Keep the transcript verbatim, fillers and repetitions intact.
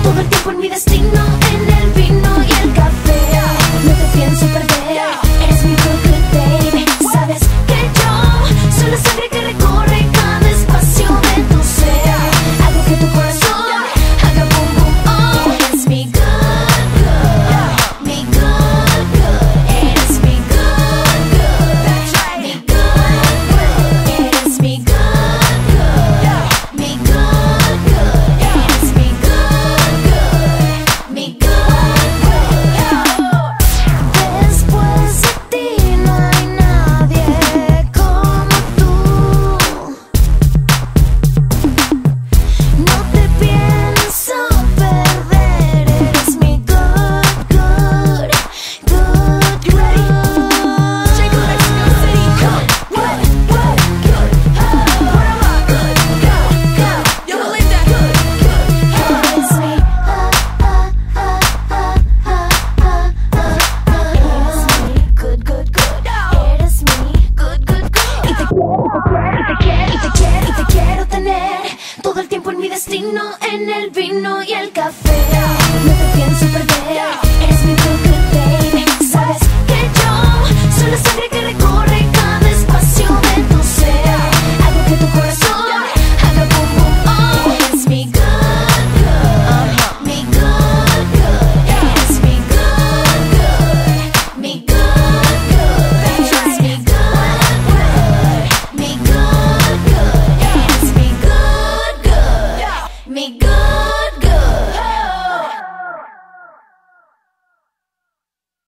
todo el tiempo en mi destino, en el vino y el café. No te pienso perder, eres mi good, good baby. Sabes que yo soy la sangre que recorre cada espacio de tu ser. Hago que tu corazón haga boom, boom, oh. Eres mi good, good, mi good, good. Eres mi good, good, mi good, good. Eres mi good, good, mi good, good. Eres mi good, good, mi good, good. Después de ti no hay nadie como tú. No te pienso perder, eres mi good, good, good, good. J. Good, Mexico City, good, good, good, good. Where am I? Good, good, good. You believe that? Good, good, good. Eres mi, ah, ah, ah, ah, ah, ah, ah. Eres mi good, good, good. Eres mi good, good, good. Y te quiero, y te quiero, y te quiero, y te quiero tener todo el tiempo en mi destino, en el vino y el café. No te pienso perder, eres mi good, good baby. Sabes que yo soy la sangre que recorre cada espacio de tu ser. Hago que tu corazón haga boom, boom, oh. Eres mi good, good, mi good, good. Eres mi good, good, mi good, good. Eres mi good, good, mi good, good. Eres mi good, good, mi good.